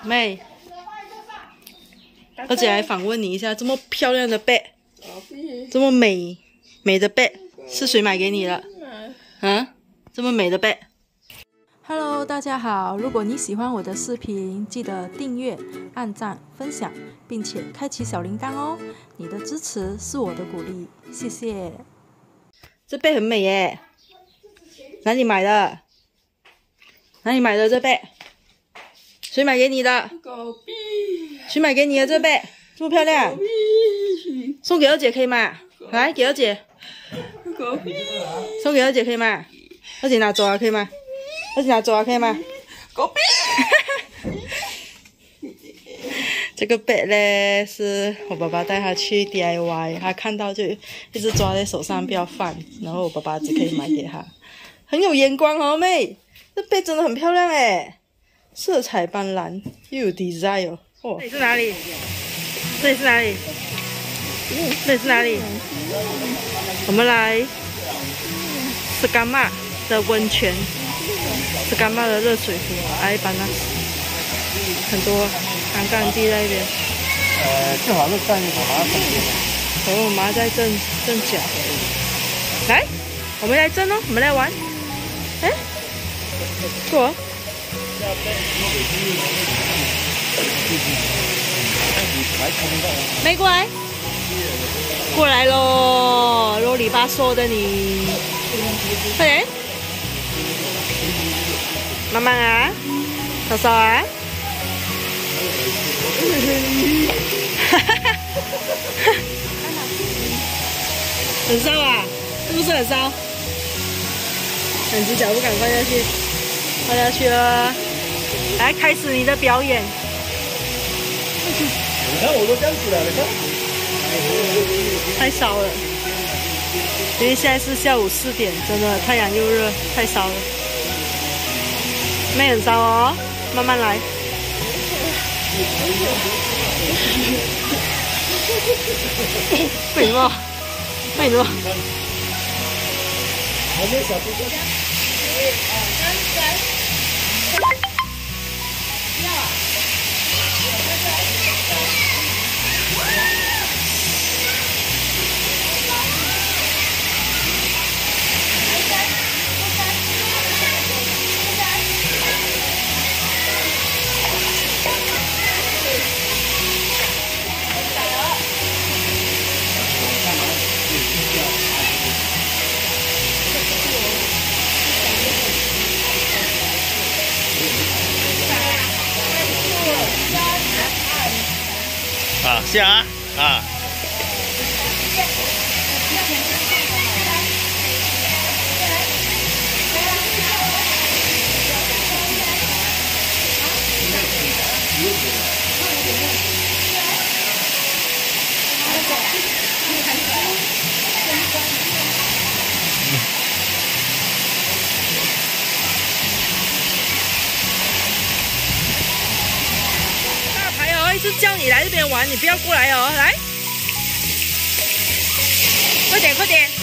妹，二姐来访问你一下，这么漂亮的背，这么美的背，是谁买给你的？啊，这么美的背。Hello， 大家好！如果你喜欢我的视频，记得订阅、按赞、分享，并且开启小铃铛哦。你的支持是我的鼓励，谢谢。这背很美耶，哪里买的？哪里买的这背？谁买给你的？ 狗币。 谁买给你的这背？这么漂亮，送给二姐可以吗？来，给二姐。 狗币。 送给二姐可以吗？二姐拿走啊，可以吗？二姐拿走啊，可以吗？ 狗币。 这个背嘞是我爸爸带他去 DIY， 他看到就一直抓在手上不要放，然后我爸爸只可以买给他。很有眼光哦，妹，这背真的很漂亮诶，色彩斑斓又有 design 哦。这里是哪里？这里是哪里？这里是哪里？我们来斯干玛的温泉，斯干玛的热水壶，埃班纳很多干干地在那边。 正好是站我妈然后我妈在震脚。来，我们来震哦，我们来玩。哎，过。没过来，过来喽！啰里吧嗦的你，快点，慢慢啊，嫂嫂啊，哈哈哈，很烧啊，是不是很烧？两只脚不敢放下去，放下去了，来开始你的表演。 你看我都这样子了，你看。 太烧了，因为现在是下午4点，真的太阳又热，太烧了。没很烧哦，慢慢来。为什么？为什么？ 还没小猪哥。啊，下啊！啊！ 一直叫你来这边玩，你不要过来哦！来，快点，快点！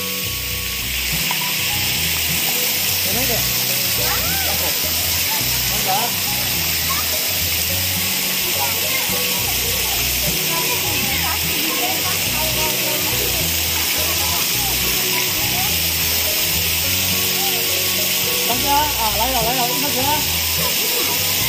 那个，大家啊，来了，一开始了。